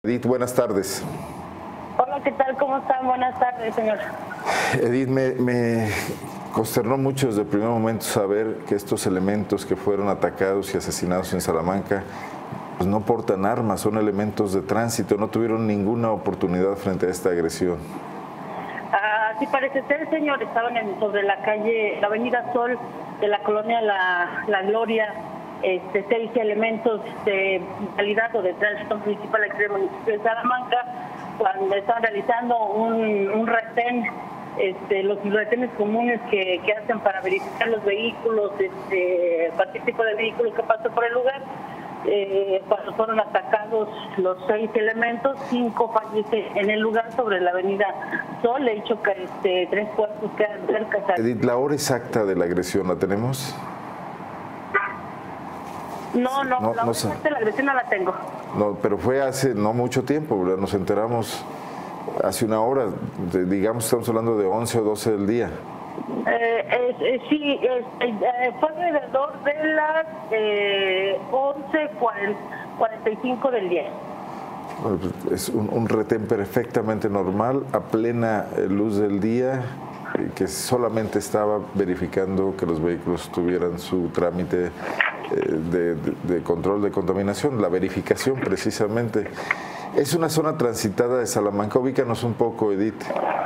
Edith, buenas tardes. Hola, ¿qué tal? ¿Cómo están? Buenas tardes, señor. Edith, me consternó mucho desde el primer momento saber que estos elementos que fueron atacados y asesinados en Salamanca pues no portan armas, son elementos de tránsito, no tuvieron ninguna oportunidad frente a esta agresión. Sí parece ser, señor. Estaban sobre la calle, la avenida Sol de la colonia La Gloria, 6 elementos de vialidad o de tránsito municipal aquí del municipio de Salamanca, cuando estaban realizando un retén, los retenes comunes que hacen para verificar los vehículos, cualquier tipo de vehículo que pasó por el lugar. Cuando fueron atacados los 6 elementos, 5 fallecen en el lugar sobre la avenida Sol. De hecho, 3 cuerpos quedan cerca. Edith, ¿la hora exacta de la agresión la tenemos? No, la hora exacta de la agresión no la tengo. No, pero fue hace no mucho tiempo, ¿verdad? Nos enteramos hace una hora, digamos, estamos hablando de 11 o 12 del día. Sí, fue alrededor de las 11:45 del día. Bueno, es un retén perfectamente normal, a plena luz del día, que solamente estaba verificando que los vehículos tuvieran su trámite de control de contaminación, la verificación precisamente. Es una zona transitada de Salamanca, ubícanos un poco, Edith.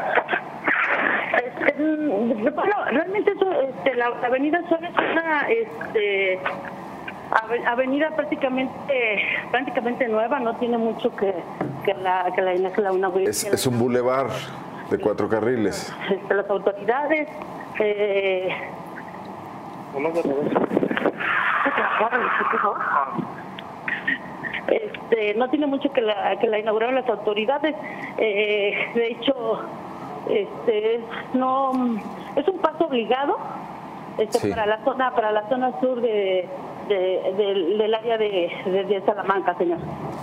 Bueno, realmente eso, la avenida Sol es una avenida prácticamente nueva, no tiene mucho que la inauguración. Es un bulevar de 4 carriles. Las autoridades no tiene mucho que la inauguraron las autoridades. De hecho, no es un paso obligado sí, para la zona sur del área de Salamanca, señor.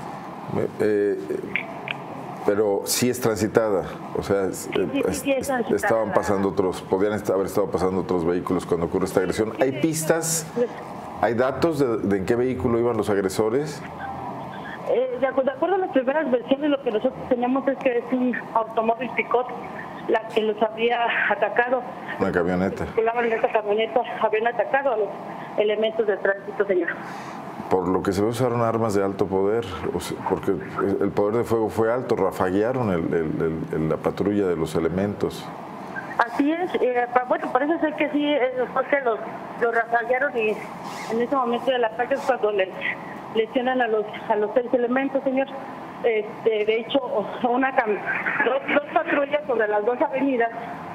Pero sí es transitada, o sea, sí es transitada. Estaban pasando podrían haber estado pasando otros vehículos cuando ocurre esta agresión. ¿Hay pistas? ¿Hay datos de en qué vehículo iban los agresores? De acuerdo a las primeras versiones, lo que nosotros teníamos es que es un automóvil Picot la que los había atacado. Una camioneta. En esa camioneta habían atacado a los elementos de tránsito, señor. Por lo que se ve, usaron armas de alto poder, porque el poder de fuego fue alto, rafaguearon la patrulla de los elementos. Así es, bueno, parece ser que sí, después que los rafaguearon y en ese momento del ataque es cuando les lesionan a los 6 elementos, señor. De hecho, dos patrullas sobre las 2 avenidas,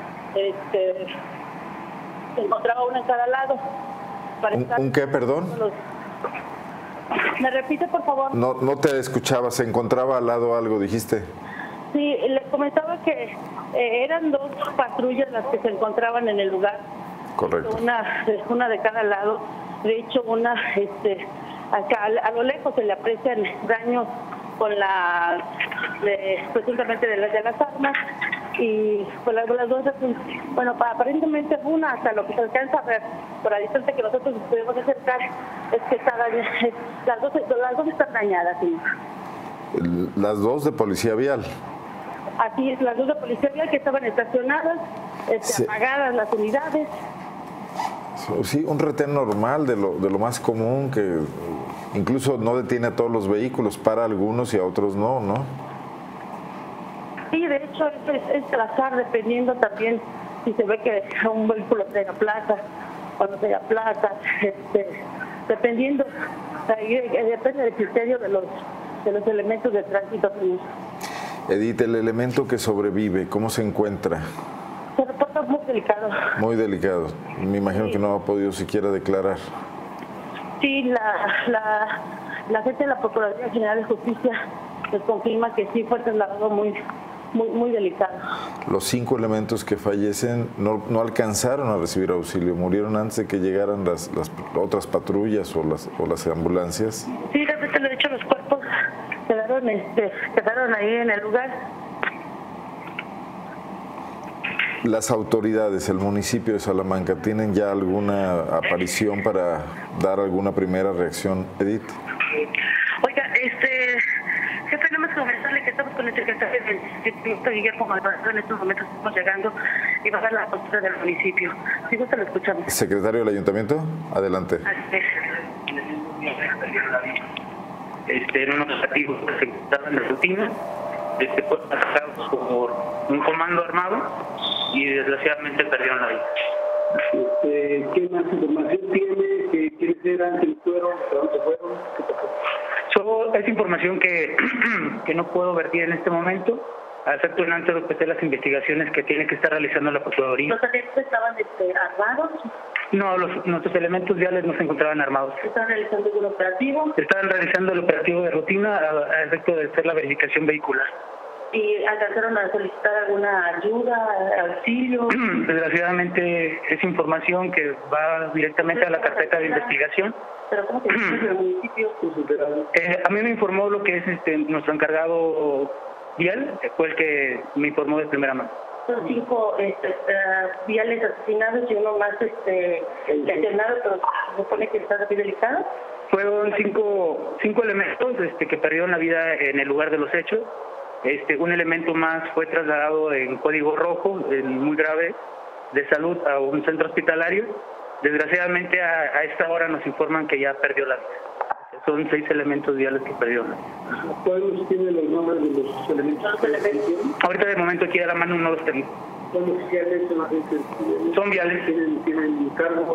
se encontraba una en cada lado. ¿Un qué, perdón? ¿Me repite, por favor? No te escuchaba, se encontraba al lado algo, dijiste. Sí, les comentaba que eran 2 patrullas las que se encontraban en el lugar. Correcto. Una de cada lado. De hecho, acá a lo lejos se le aprecian daños con presuntamente de las armas, y pues las 2, bueno, aparentemente una, hasta lo que se alcanza a ver por la distancia que nosotros pudimos acercar, es que las dos están dañadas, ¿sí? Las 2 de policía vial. Así es, las 2 de policía vial que estaban estacionadas, sí, apagadas las unidades. Sí, un retén normal de lo más común, que incluso no detiene a todos los vehículos, para algunos y a otros no. Sí, de hecho es trazar, dependiendo también si se ve que un vehículo tenga placa o no tenga placa, dependiendo, depende del criterio de los elementos de tránsito. Edith, el elemento que sobrevive, ¿cómo se encuentra? Se reporta muy delicado. Muy delicado. Me imagino que no ha podido siquiera declarar. Sí, la gente de la Procuraduría General de Justicia les confirma que sí fue trasladado muy delicado. Los 5 elementos que fallecen no alcanzaron a recibir auxilio, murieron antes de que llegaran las otras patrullas o las ambulancias. Sí, de hecho los cuerpos quedaron ahí en el lugar. Las autoridades, el municipio de Salamanca, ¿tienen ya alguna aparición para dar alguna primera reacción, Edith? Oiga, ¿qué tenemos que estamos con el secretario del Distrito, Guillermo Malvarado. En estos momentos estamos llegando y va a dar la postura del municipio. Si gusta, lo escuchamos. Secretario del Ayuntamiento, adelante. En unos operativos que se ejecutaban de rutina, fueron atacados por un comando armado y desgraciadamente perdieron la vida. ¿Qué más información tiene? ¿Quiénes eran? ¿Quiénes fueron? ¿A dónde fueron? ¿Qué pasó? Es información que no puedo vertir en este momento, a efecto de antes de las investigaciones que tiene que estar realizando la Procuraduría. ¿Los agentes estaban armados? No, nuestros elementos viales no se encontraban armados. ¿Estaban realizando algún operativo? Estaban realizando el operativo de rutina a efecto de hacer la verificación vehicular. ¿Y alcanzaron a solicitar alguna ayuda, auxilio? Desgraciadamente es información que va directamente a la carpeta de investigación. ¿Pero cómo se llama el municipio? A mí me informó lo que es nuestro encargado vial, fue el que me informó de primera mano. Son 5 viales asesinados y uno más lesionado, pero se supone que está hospitalizado. Fueron cinco elementos que perdieron la vida en el lugar de los hechos. Un elemento más fue trasladado en código rojo, muy grave, de salud a un centro hospitalario. Desgraciadamente a esta hora nos informan que ya perdió la vida. Son 6 elementos viales que perdieron la vida. ¿Cuáles tienen los nombres de los elementos? Ahorita de momento aquí a la mano no los tengo. ¿Son oficiales? Son viales. ¿Tienen cargo?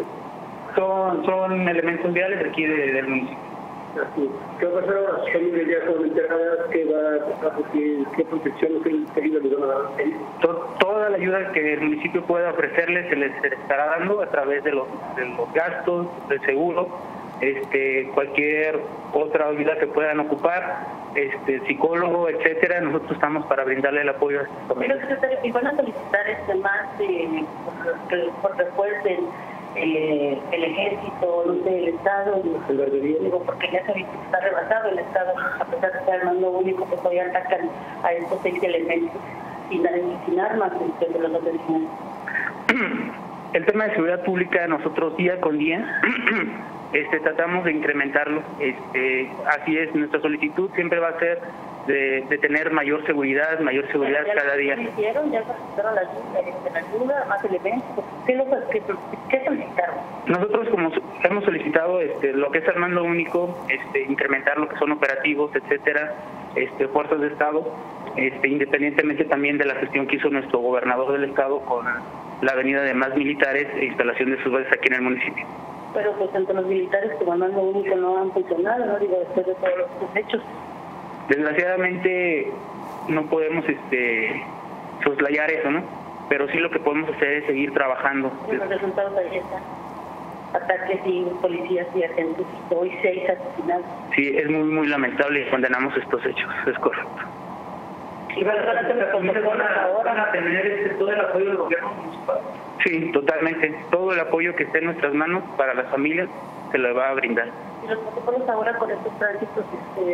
Son elementos viales de aquí del municipio. ¿Qué va a pasar ahora? ¿Sus familias ya son enteradas? ¿Qué protección o qué ayuda les van a dar? Toda la ayuda que el municipio pueda ofrecerles se les estará dando a través de los gastos, del seguro, cualquier otra ayuda que puedan ocupar, psicólogo, etcétera. Nosotros estamos para brindarle el apoyo a estas familias. Pero, secretario, ¿y van a solicitar más por refuercen el ejército, no sé, el Estado? Digo, porque ya se ha visto que está rebasado el Estado, a pesar de ser el mando único, que todavía atacan a estos 6 elementos sin armas de los asesinos. El tema de seguridad pública, nosotros día con día tratamos de incrementarlo. Así es, nuestra solicitud siempre va a ser de tener mayor seguridad cada día. ¿Qué hicieron? ¿Ya solicitaron la ayuda, más elementos? ¿Qué solicitaron? Nosotros como hemos solicitado lo que es el mando único, incrementar lo que son operativos, etcétera, fuerzas de Estado, independientemente también de la gestión que hizo nuestro gobernador del Estado con la venida de más militares e instalación de sus bases aquí en el municipio. Pero pues entre los militares que el mando único no han funcionado, ¿no? Digo, después de todos los hechos. Desgraciadamente no podemos soslayar eso, ¿no? Pero sí lo que podemos hacer es seguir trabajando. Y los resultados ahí están. Ataques y policías y agentes. Hoy 6 asesinados. Sí, es muy, muy lamentable y condenamos estos hechos, es correcto. ¿Y van a tener todo el apoyo del gobierno municipal? Sí, totalmente. Todo el apoyo que esté en nuestras manos para las familias se lo va a brindar. ¿Y los protocolos ahora con estos tránsitos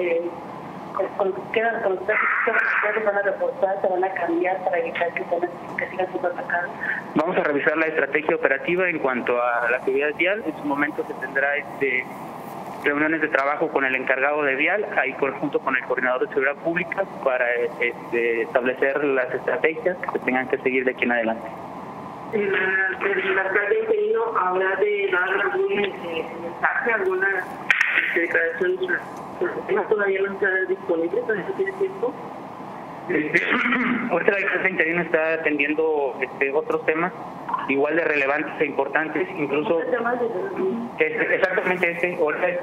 quedan con los tránsitos que van a reforzar, se van a cambiar para evitar que sigan siendo atacados? Vamos a revisar la estrategia operativa en cuanto a la seguridad vial. En su momento se tendrá reuniones de trabajo con el encargado de vial, ahí junto con el coordinador de seguridad pública, para establecer las estrategias que se tengan que seguir de aquí en adelante. El alcalde interino habla de dar algún mensaje, alguna declaración, todavía no está disponible, ¿todavía no tiene tiempo? Ahorita la alcaldía interino está atendiendo otros temas igual de relevantes e importantes, incluso exactamente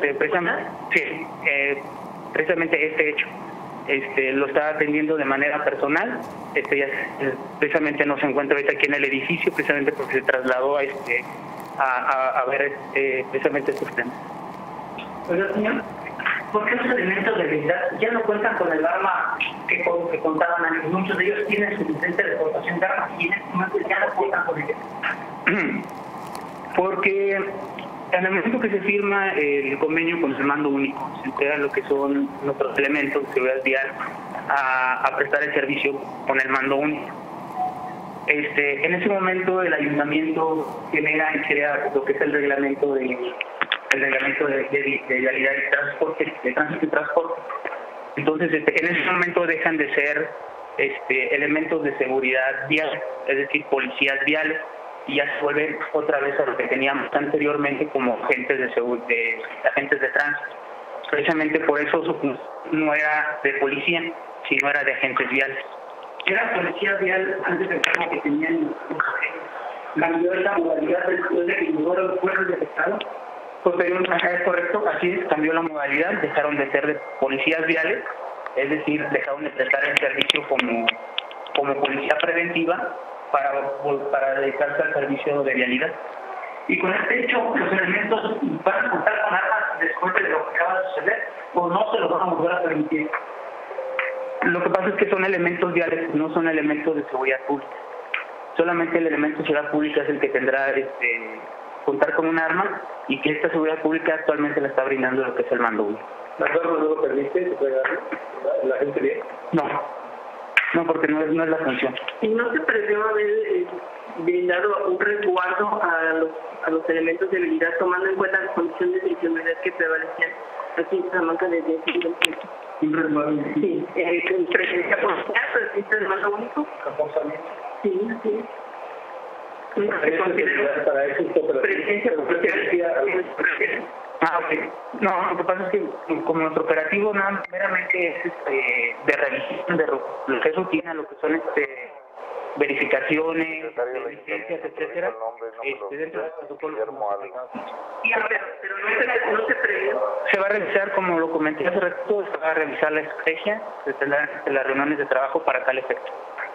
precisamente este hecho. Lo está atendiendo de manera personal. Precisamente no se encuentra ahorita aquí en el edificio, precisamente porque se trasladó a ver precisamente estos temas. Oiga, señor, ¿por qué esos elementos de seguridad ya no cuentan con el arma que contaban antes? Muchos de ellos tienen suficiente deportación de armas y en este momento ya no cuentan con ellos. Porque en el momento que se firma el convenio con el mando único, se entrega lo que son nuestros elementos de seguridad vial a prestar el servicio con el mando único. En ese momento el ayuntamiento crea lo que es el reglamento de vialidad y transporte, de tránsito y transporte. Entonces, en ese momento dejan de ser elementos de seguridad vial, es decir, policías viales, y ya se vuelven otra vez a lo que teníamos anteriormente como agentes de tránsito. Precisamente por eso no era de policía, sino era de agentes viales. Era policía vial antes del cambio que tenían los agentes. ¿Cambió esa modalidad después de que llegaron los fuerzas del Estado? Es correcto, así es, cambió la modalidad, dejaron de ser de policías viales, es decir, dejaron de prestar el servicio como policía preventiva para dedicarse al servicio de vialidad. Y con este hecho, los elementos van a contar con armas después de lo que acaba de suceder, o no se los van a volver a permitir. Lo que pasa es que son elementos viales, no son elementos de seguridad pública. Solamente el elemento de seguridad pública es el que tendrá contar con un arma, y que esta seguridad pública actualmente la está brindando lo que es el mando único. ¿La norma no lo permite? ¿Se puede dar la gente bien? No, porque no es la función. ¿Y no se previó haber brindado un resguardo a los elementos de habilidad, tomando en cuenta las condiciones de seguridad que prevalecían aquí en Salamanca desde ese tiempo? Un resguardo. Sí, presencia policial, presencia de mando único. ¿Reforzamiento? Sí. Para eso presencia policial. Ok. No, lo que pasa es que como nuestro operativo meramente es de revisión, lo que es rutina, lo que son verificaciones, licencias, etcétera, dentro del protocolo. Pero no se previó. Se va a revisar, como lo comenté hace rato, se va a revisar la estrategia de las reuniones de trabajo para tal efecto.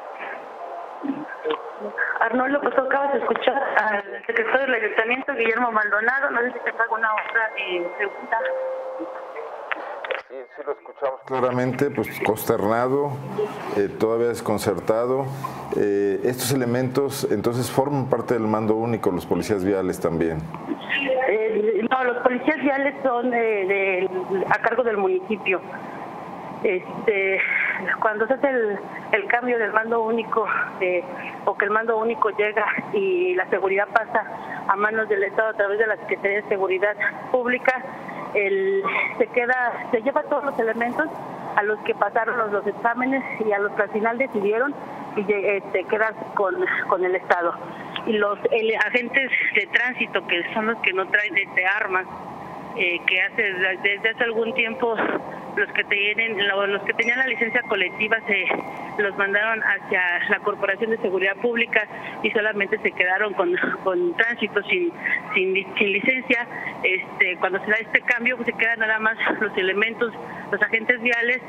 Arnoldo, pues acabas de escuchar al secretario del Ayuntamiento, Guillermo Maldonado. No sé si tenga alguna otra pregunta. Sí, lo escuchamos claramente, pues consternado, todavía desconcertado. Estos elementos entonces forman parte del mando único, los policías viales también. No, los policías viales son a cargo del municipio. Cuando se hace el cambio del mando único, o que el mando único llega y la seguridad pasa a manos del Estado a través de la Secretaría de Seguridad Pública, se lleva todos los elementos a los que pasaron los exámenes y a los que al final decidieron y quedan con el Estado. Y los agentes de tránsito, que son los que no traen armas, que desde hace algún tiempo los que tenían la licencia colectiva los mandaron hacia la Corporación de Seguridad Pública y solamente se quedaron con tránsito sin licencia. Cuando se da este cambio, pues se quedan nada más los elementos, los agentes viales,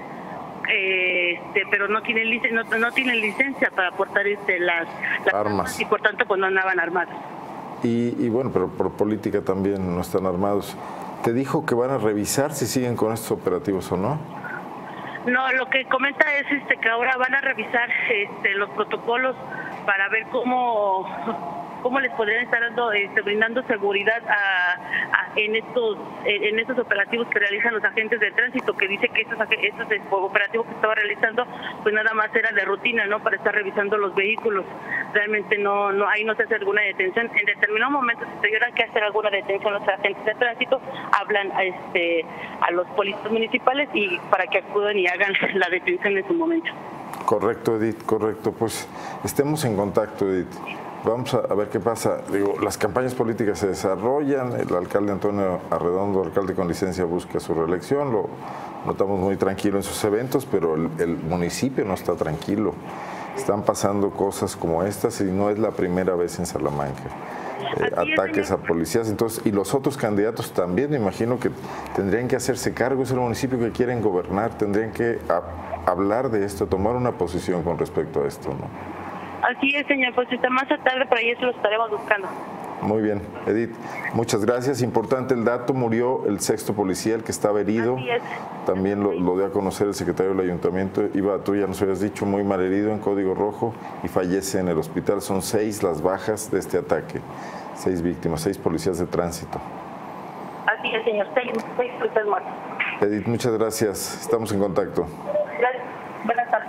pero no tienen licencia para portar las armas, y por tanto pues no andaban armados. Y bueno, pero por política también no están armados. ¿Te dijo que van a revisar si siguen con estos operativos o no? No, lo que comenta es que ahora van a revisar los protocolos para ver cómo les podrían estar brindando seguridad en estos operativos que realizan los agentes de tránsito, que dice que estos operativos que estaba realizando pues nada más era de rutina, ¿no? Para estar revisando los vehículos. Realmente ahí no se hace alguna detención. En determinado momento, si tuvieran que hacer alguna detención los agentes de tránsito, hablan a los policías municipales y para que acudan y hagan la detención en su momento. Correcto, Edith, correcto. Pues estemos en contacto, Edith. Vamos a ver qué pasa. Digo, las campañas políticas se desarrollan, el alcalde Antonio Arredondo, alcalde con licencia, busca su reelección, lo notamos muy tranquilo en sus eventos, pero el municipio no está tranquilo. Están pasando cosas como estas y no es la primera vez en Salamanca. Ataques a policías, entonces, y los otros candidatos también, me imagino que tendrían que hacerse cargo, es el municipio que quieren gobernar, tendrían que hablar de esto, tomar una posición con respecto a esto, ¿no? Así es, señor, pues está más tarde, por ahí eso lo estaremos buscando. Muy bien, Edith, muchas gracias. Importante el dato, murió el 6º policía, el que estaba herido. Así es. También lo dio a conocer el secretario del ayuntamiento. Tú ya nos habías dicho, muy mal herido en código rojo y fallece en el hospital. Son 6 las bajas de este ataque, 6 víctimas, 6 policías de tránsito. Así es, señor, 6 policías muertos. Edith, muchas gracias. Estamos en contacto. Gracias. Buenas tardes.